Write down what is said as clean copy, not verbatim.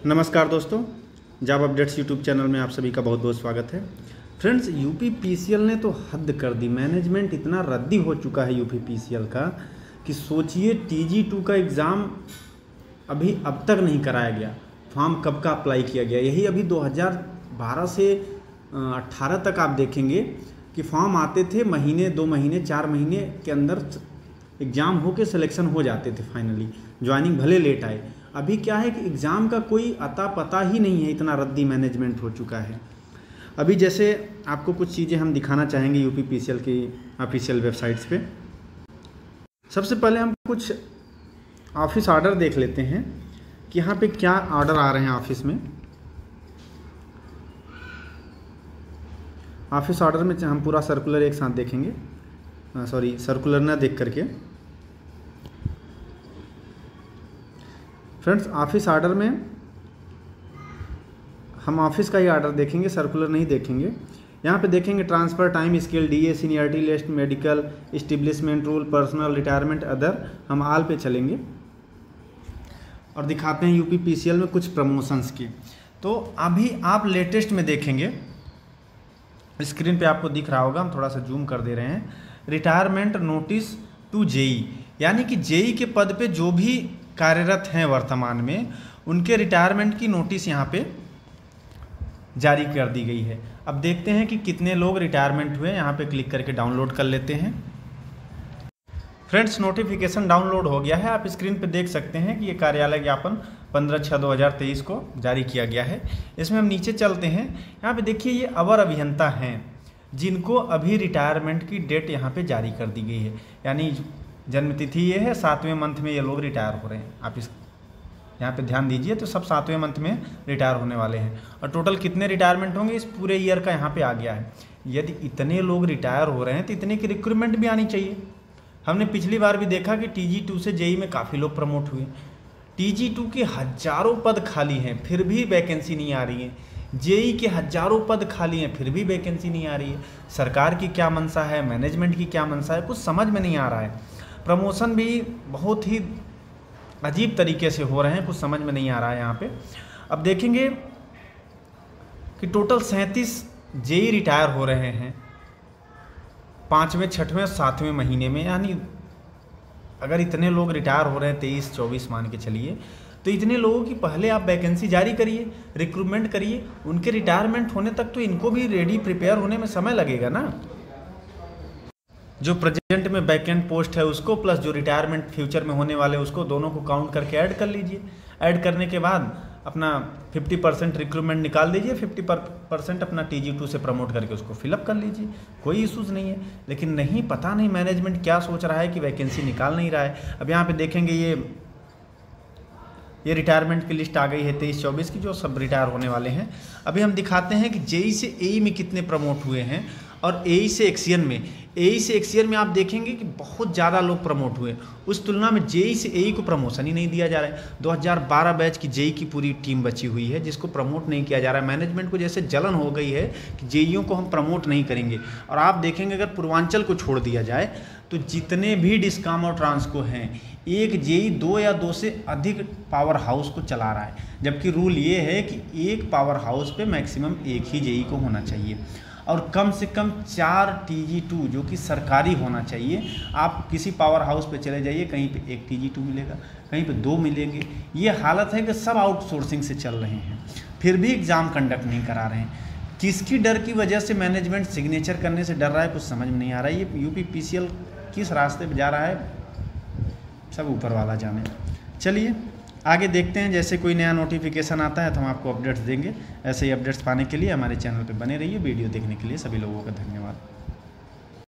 नमस्कार दोस्तों, job updates YouTube channel में आप सभी का बहुत बहुत स्वागत है। फ्रेंड्स, यूपी पीसीएल ने तो हद कर दी। मैनेजमेंट इतना रद्दी हो चुका है यूपी पीसीएल का कि सोचिए TG2 का एग्ज़ाम अब तक नहीं कराया गया। फॉर्म कब का अप्लाई किया गया, यही अभी 2012 से 18 तक आप देखेंगे कि फॉर्म आते थे, महीने 2 महीने 4 महीने के अंदर एग्ज़ाम हो के सिलेक्शन हो जाते थे। फाइनली ज्वाइनिंग भले लेट आए। अभी क्या है कि एग्ज़ाम का कोई अता पता ही नहीं है, इतना रद्दी मैनेजमेंट हो चुका है। अभी जैसे आपको कुछ चीज़ें हम दिखाना चाहेंगे यूपी पीसीएल की ऑफिशियल वेबसाइट्स पे। सबसे पहले हम कुछ ऑफिस ऑर्डर देख लेते हैं कि यहाँ पे क्या ऑर्डर आ रहे हैं ऑफिस में। ऑफिस ऑर्डर में हम पूरा सर्कुलर एक साथ देखेंगे, सर्कुलर ना देख करके। फ्रेंड्स, ऑफिस ऑर्डर में हम ऑफिस का ही ऑर्डर देखेंगे, सर्कुलर नहीं देखेंगे। यहाँ पे देखेंगे transfer, time scale, DA, seniority list, medical, establishment rule, personal, retirement, other. हम आल पे चलेंगे और दिखाते हैं यूपी पीसीएल में कुछ प्रमोशंस की। तो अभी आप लेटेस्ट में देखेंगे, स्क्रीन पे आपको दिख रहा होगा, हम थोड़ा सा जूम कर दे रहे हैं। रिटायरमेंट नोटिस टू JEE, यानी कि JEE के पद पे जो भी कार्यरत हैं वर्तमान में, उनके रिटायरमेंट की नोटिस यहाँ पे जारी कर दी गई है। अब देखते हैं कि कितने लोग रिटायरमेंट हुए। यहाँ पे क्लिक करके डाउनलोड कर लेते हैं। फ्रेंड्स, नोटिफिकेशन डाउनलोड हो गया है। आप स्क्रीन पे देख सकते हैं कि ये कार्यालय ज्ञापन 15/6/2023 को जारी किया गया है। इसमें हम नीचे चलते हैं। यहाँ पे देखिए, ये अवर अभियंता हैं जिनको अभी रिटायरमेंट की डेट यहाँ पे जारी कर दी गई है। यानी जन्मतिथि ये है, 7वें मंथ में ये लोग रिटायर हो रहे हैं। आप इस यहाँ पे ध्यान दीजिए, तो सब 7वें मंथ में रिटायर होने वाले हैं। और टोटल कितने रिटायरमेंट होंगे इस पूरे ईयर का यहाँ पे आ गया है। यदि इतने लोग रिटायर हो रहे हैं तो इतने की रिक्रूटमेंट भी आनी चाहिए। हमने पिछली बार भी देखा कि TG2 से JEE में काफ़ी लोग प्रमोट हुए। TG2 के हज़ारों पद खाली हैं, फिर भी वैकेंसी नहीं आ रही है। JEE के हज़ारों पद खाली हैं, फिर भी वैकेंसी नहीं आ रही है। सरकार की क्या मंशा है, मैनेजमेंट की क्या मंशा है, कुछ समझ में नहीं आ रहा है। प्रमोशन भी बहुत ही अजीब तरीके से हो रहे हैं, कुछ समझ में नहीं आ रहा है यहाँ पे। अब देखेंगे कि टोटल 37 JEE रिटायर हो रहे हैं 5वें, 6वें और 7वें महीने में। यानी अगर इतने लोग रिटायर हो रहे हैं, 23-24 मान के चलिए, तो इतने लोगों की पहले आप वैकेंसी जारी करिए, रिक्रूटमेंट करिए। उनके रिटायरमेंट होने तक तो इनको भी रेडी प्रिपेयर होने में समय लगेगा ना। जो प्रेजेंट में वैकेंट पोस्ट है उसको, प्लस जो रिटायरमेंट फ्यूचर में होने वाले उसको, दोनों को काउंट करके ऐड कर लीजिए। ऐड करने के बाद अपना 50% रिक्रूटमेंट निकाल दीजिए, 50% अपना TG2 से प्रमोट करके उसको फिलअप कर लीजिए। कोई इशूज़ नहीं है। लेकिन नहीं, पता नहीं मैनेजमेंट क्या सोच रहा है कि वैकेंसी निकाल नहीं रहा है। अब यहाँ पे देखेंगे ये रिटायरमेंट की लिस्ट आ गई है 23-24 की, जो सब रिटायर होने वाले हैं। अभी हम दिखाते हैं कि JEE से AE में कितने प्रमोट हुए हैं और AE से एक्सियन में। AE से एक्सियन में आप देखेंगे कि बहुत ज़्यादा लोग प्रमोट हुए। उस तुलना में JEE से AE को प्रमोशन ही नहीं दिया जा रहा है। 2012 बैच की JEE की पूरी टीम बची हुई है जिसको प्रमोट नहीं किया जा रहा है। मैनेजमेंट को जैसे जलन हो गई है कि JEEओं को हम प्रमोट नहीं करेंगे। और आप देखेंगे अगर पूर्वांचल को छोड़ दिया जाए तो जितने भी डिस्कॉम और ट्रांसको हैं, एक JEE 2 या 2 से अधिक पावर हाउस को चला रहा है। जबकि रूल ये है कि एक पावर हाउस पे मैक्सिमम एक ही JEE को होना चाहिए और कम से कम 4 TG2 जो कि सरकारी होना चाहिए। आप किसी पावर हाउस पे चले जाइए, कहीं पे एक TG2 मिलेगा, कहीं पे 2 मिलेंगे। ये हालत है कि सब आउटसोर्सिंग से चल रहे हैं, फिर भी एग्ज़ाम कंडक्ट नहीं करा रहे हैं। किसकी डर की वजह से मैनेजमेंट सिग्नेचर करने से डर रहा है, कुछ समझ में नहीं आ रहा है। ये यूपी पीसीएल किस रास्ते पर जा रहा है, सब ऊपर वाला जाने। चलिए आगे देखते हैं। जैसे कोई नया नोटिफिकेशन आता है तो हम आपको अपडेट्स देंगे। ऐसे ही अपडेट्स पाने के लिए हमारे चैनल पे बने रहिए। वीडियो देखने के लिए सभी लोगों का धन्यवाद।